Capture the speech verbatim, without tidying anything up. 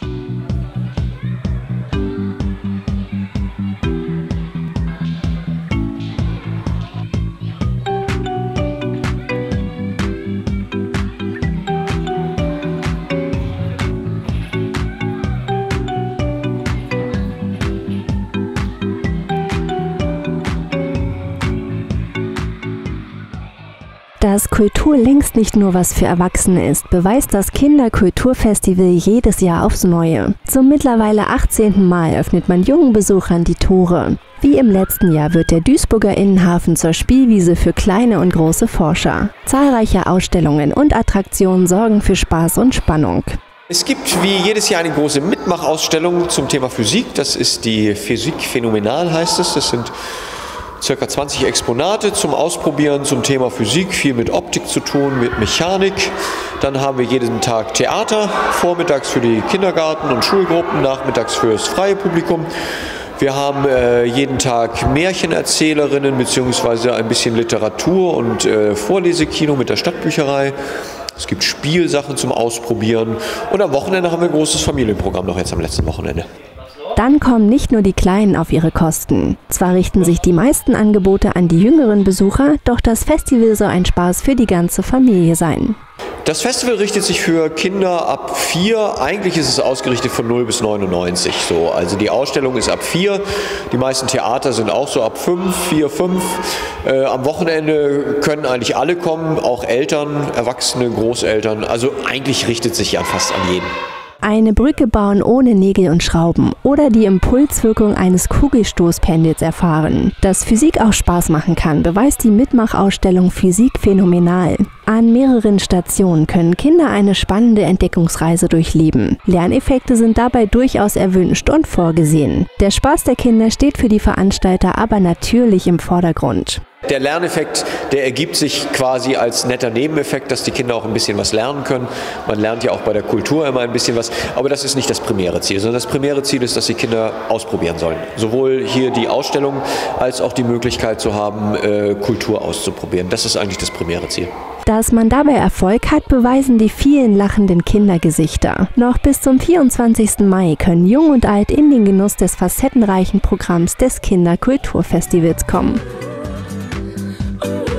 Dass Kultur längst nicht nur was für Erwachsene ist, beweist das Kinderkulturfestival jedes Jahr aufs Neue. Zum mittlerweile achtzehnten Mal öffnet man jungen Besuchern die Tore. Wie im letzten Jahr wird der Duisburger Innenhafen zur Spielwiese für kleine und große Forscher. Zahlreiche Ausstellungen und Attraktionen sorgen für Spaß und Spannung. Es gibt wie jedes Jahr eine große Mitmachausstellung zum Thema Physik. Das ist die Physik Phänomenal, heißt es. Das sind circa zwanzig Exponate zum Ausprobieren zum Thema Physik, viel mit Optik zu tun, mit Mechanik. Dann haben wir jeden Tag Theater, vormittags für die Kindergarten- und Schulgruppen, nachmittags für das freie Publikum. Wir haben äh, jeden Tag Märchenerzählerinnen bzw. ein bisschen Literatur und äh, Vorlesekino mit der Stadtbücherei. Es gibt Spielsachen zum Ausprobieren und am Wochenende haben wir ein großes Familienprogramm, noch jetzt am letzten Wochenende. Dann kommen nicht nur die Kleinen auf ihre Kosten. Zwar richten sich die meisten Angebote an die jüngeren Besucher, doch das Festival soll ein Spaß für die ganze Familie sein. Das Festival richtet sich für Kinder ab vier. Eigentlich ist es ausgerichtet von null bis neunundneunzig. So. Also die Ausstellung ist ab vier. Die meisten Theater sind auch so ab fünf, vier, fünf. Äh, am Wochenende können eigentlich alle kommen, auch Eltern, Erwachsene, Großeltern. Also eigentlich richtet sich ja fast an jeden. Eine Brücke bauen ohne Nägel und Schrauben oder die Impulswirkung eines Kugelstoßpendels erfahren. Dass Physik auch Spaß machen kann, beweist die Mitmachausstellung Physik Phänomenal. An mehreren Stationen können Kinder eine spannende Entdeckungsreise durchleben. Lerneffekte sind dabei durchaus erwünscht und vorgesehen. Der Spaß der Kinder steht für die Veranstalter aber natürlich im Vordergrund. Der Lerneffekt, der ergibt sich quasi als netter Nebeneffekt, dass die Kinder auch ein bisschen was lernen können. Man lernt ja auch bei der Kultur immer ein bisschen was, aber das ist nicht das primäre Ziel, sondern das primäre Ziel ist, dass die Kinder ausprobieren sollen. Sowohl hier die Ausstellung als auch die Möglichkeit zu haben, Kultur auszuprobieren. Das ist eigentlich das primäre Ziel. Dass man dabei Erfolg hat, beweisen die vielen lachenden Kindergesichter. Noch bis zum vierundzwanzigsten Mai können Jung und Alt in den Genuss des facettenreichen Programms des Kinderkulturfestivals kommen. Oh,